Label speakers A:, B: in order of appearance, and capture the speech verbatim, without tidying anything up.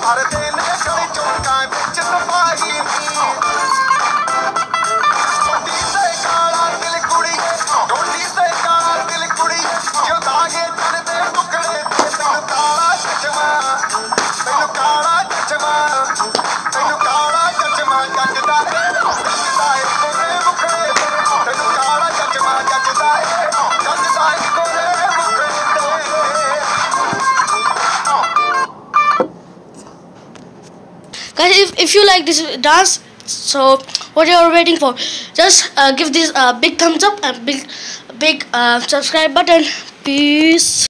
A: Guys, if, if you like this dance, so what you are waiting for? Just uh, give this a uh, big thumbs up and big big uh, subscribe button. Peace.